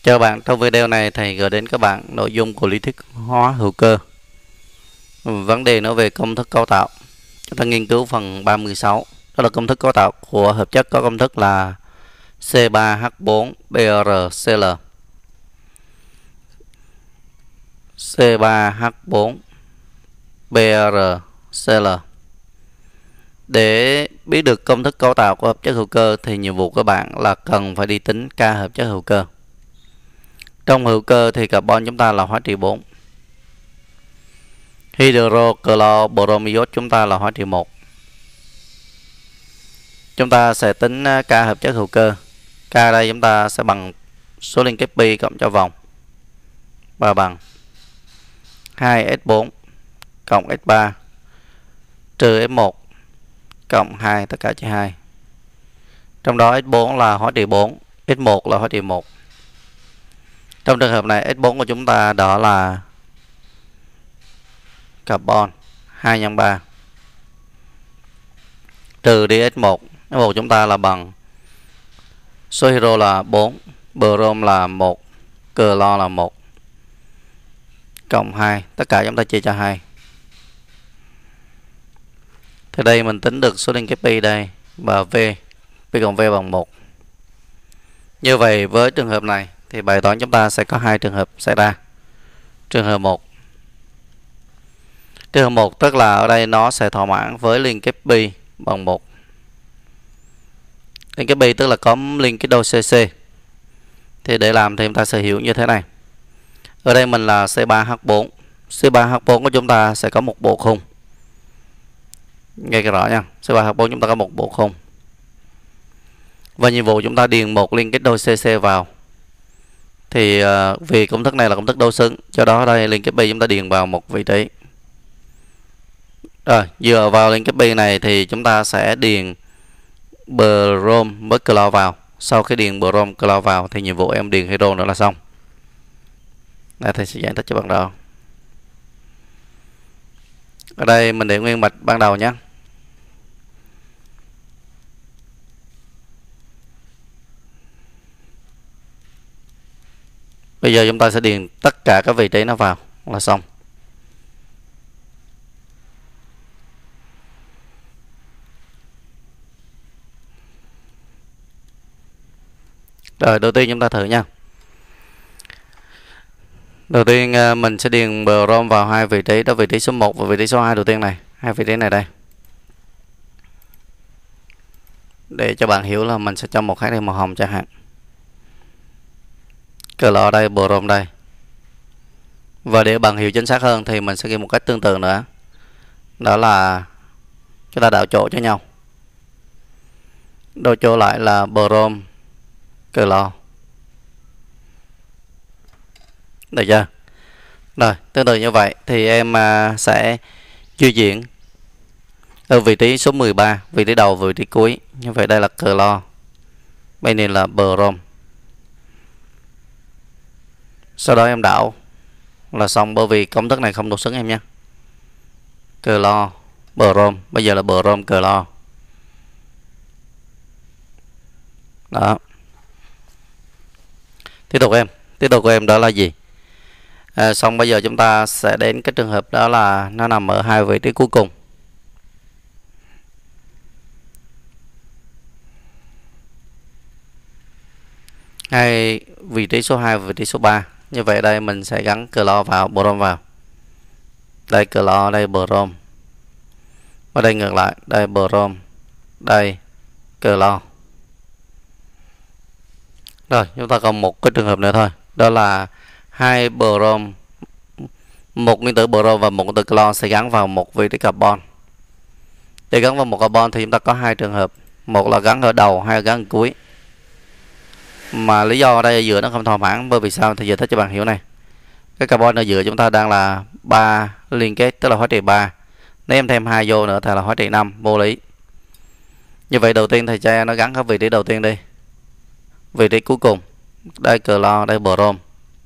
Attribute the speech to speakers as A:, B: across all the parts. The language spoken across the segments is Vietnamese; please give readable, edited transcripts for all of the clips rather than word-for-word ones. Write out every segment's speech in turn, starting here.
A: Chào bạn, trong video này thầy gửi đến các bạn nội dung của lý thuyết hóa hữu cơ. Vấn đề nói về công thức cấu tạo. Chúng ta nghiên cứu phần 36. Đó là công thức cấu tạo của hợp chất có công thức là C3H4BrCl. C3H4BrCl. Để biết được công thức cấu tạo của hợp chất hữu cơ thì nhiệm vụ của bạn là cần phải đi tính K hợp chất hữu cơ. Trong hữu cơ thì carbon chúng ta là hóa trị 4. Hydrochlorobromiốt chúng ta là hóa trị 1. Chúng ta sẽ tính K hợp chất hữu cơ. K đây chúng ta sẽ bằng số liên kết pi cộng cho vòng và bằng 2S4 cộng S3 trừ S1 cộng 2 tất cả chia 2. Trong đó S4 là hóa trị 4, S1 là hóa trị 1. Trong trường hợp này S4 của chúng ta đó là carbon 2 x 3 trừ đi S1. S1 chúng ta là bằng số hydro là 4, brom là 1, clo là 1 cộng 2, tất cả chúng ta chia cho 2. Thì đây mình tính được số liên kết pi đây và V, pi cộng V bằng 1. Như vậy với trường hợp này thì bài toán chúng ta sẽ có hai trường hợp xảy ra. Trường hợp 1. Trường hợp 1 tức là ở đây nó sẽ thỏa mãn với liên kết pi bằng 1. Liên kết pi tức là có liên kết đôi CC. Thì để làm thì chúng ta sẽ hiểu như thế này. Ở đây mình là C3H4. C3H4 của chúng ta sẽ có một bộ khung. Nghe cái rõ nha. C3H4 chúng ta có một bộ khung. Và nhiệm vụ chúng ta điền một liên kết đôi CC vào. Thì vì công thức này là công thức đối xứng, do đó đây liên kết pi chúng ta điền vào một vị trí. Rồi, dựa vào liên kết pi này thì chúng ta sẽ điền brom với clo vào. Sau khi điền brom clo vào thì nhiệm vụ em điền hydro nữa là xong. Đây thầy sẽ giải thích cho bạn rõ. Ở đây mình để nguyên mạch ban đầu nhé. Bây giờ chúng ta sẽ điền tất cả các vị trí nó vào là xong. Rồi đầu tiên chúng ta thử nha. Đầu tiên mình sẽ điền brom vào hai vị trí, đó vị trí số 1 và vị trí số 2 đầu tiên này, hai vị trí này đây. Để cho bạn hiểu là mình sẽ cho một khái niệm màu hồng chẳng hạn. Clo đây, brom đây. Và để bạn hiểu chính xác hơn thì mình sẽ ghi một cách tương tự nữa. Đó là chúng ta đảo chỗ cho nhau. Đổi chỗ lại là brom clo. Được chưa? Rồi, tương tự như vậy thì em sẽ di chuyển ở vị trí số 13, vị trí đầu, vị trí cuối. Như vậy đây là clo. Bên này là brom. Sau đó em đảo là xong, bởi vì công thức này không đối xứng em nhé. Clo, brom, bây giờ là brom clo. Đó. Tiếp tục của em đó là gì? Xong bây giờ chúng ta sẽ đến cái trường hợp đó là nó nằm ở hai vị trí cuối cùng. Hai vị trí số 2 và vị trí số 3. Như vậy đây mình sẽ gắn clo vào, brom vào. Đây clo, đây brom. Và đây ngược lại, đây brom, đây clo. Rồi, chúng ta còn một cái trường hợp nữa thôi. Đó là hai brom, một nguyên tử brom và một nguyên tử clo sẽ gắn vào một vị trí carbon. Để gắn vào một carbon thì chúng ta có hai trường hợp. Một là gắn ở đầu, hai là gắn ở cuối. Mà lý do ở đây ở giữa nó không thỏa mãn, bởi vì sao thì giải thích cho bạn hiểu này. Cái carbon ở giữa chúng ta đang là 3 liên kết, tức là hóa trị 3. Nếu em thêm 2 vô nữa thì là hóa trị 5, vô lý. Như vậy đầu tiên thầy cho nó gắn ở vị trí đầu tiên đi. Vị trí cuối cùng. Đây clo, đây brom.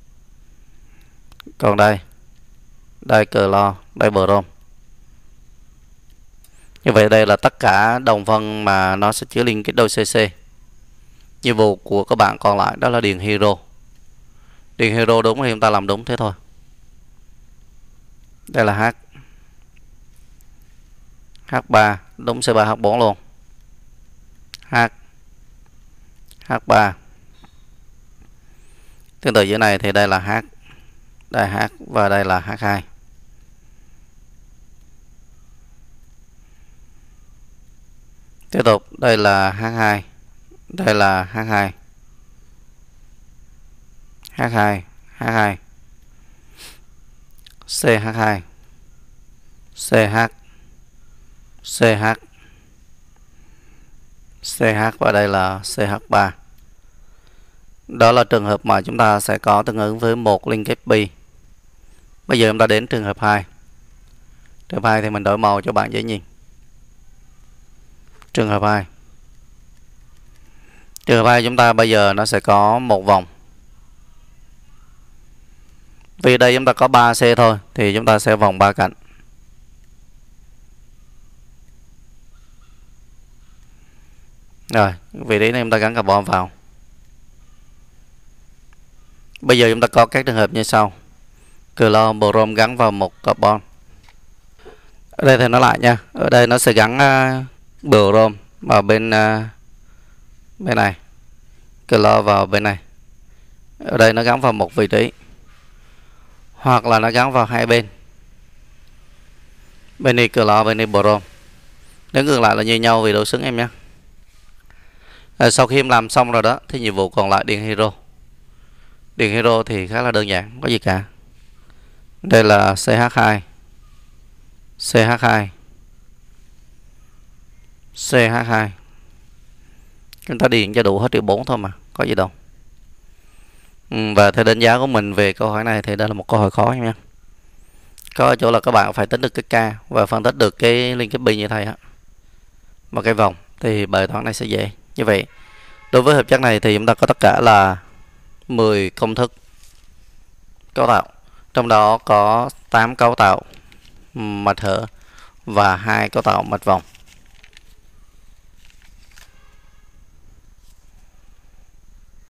A: Còn đây clo, đây brom. Như vậy đây là tất cả đồng phân mà nó sẽ chứa liên kết đôi CC. Nhiệm vụ của các bạn còn lại đó là điền hydro. Điền hero đúng thì chúng ta làm đúng thế thôi. Đây là H. H3 đúng C3 H4 luôn. H. H3. Tương tự dưới này thì đây là H. Đây H và đây là H2. Tiếp tục đây là H2. Đây là H2. H2, H2. CH2. CH. CH. CH và đây là CH3. Đó là trường hợp mà chúng ta sẽ có tương ứng với một liên kết pi. Bây giờ chúng ta đến trường hợp 2. Trường hợp 2 thì mình đổi màu cho bạn dễ nhìn. Trường hợp 2. Trường hợp 2 chúng ta bây giờ nó sẽ có một vòng. Vì đây chúng ta có 3C thôi thì chúng ta sẽ vòng 3 cạnh. Rồi, vị trí này chúng ta gắn carbon vào. Bây giờ chúng ta có các trường hợp như sau. Clo brom gắn vào một carbon. Ở đây thì nó lại nha. Ở đây nó sẽ gắn brom vào bên này. Clo vào bên này. Ở đây nó gắn vào một vị trí. Hoặc là nó gắn vào hai bên. Bên này clo, bên này brom. Nếu ngược lại là như nhau vì đối xứng em nhé. Sau khi em làm xong rồi đó thì nhiệm vụ còn lại điền hero. Điền hero thì khá là đơn giản, không có gì cả. Đây là CH2. CH2. CH2. Chúng ta điền cho đủ hết chữ 4 thôi mà, có gì đâu. Và theo đánh giá của mình về câu hỏi này thì đây là một câu hỏi khó nha. Có ở chỗ là các bạn phải tính được cái K và phân tích được cái liên kết pi như thầy á. Một cái vòng thì bài toán này sẽ dễ. Như vậy, đối với hợp chất này thì chúng ta có tất cả là 10 công thức cấu tạo. Trong đó có 8 cấu tạo mạch hở và 2 cấu tạo mạch vòng.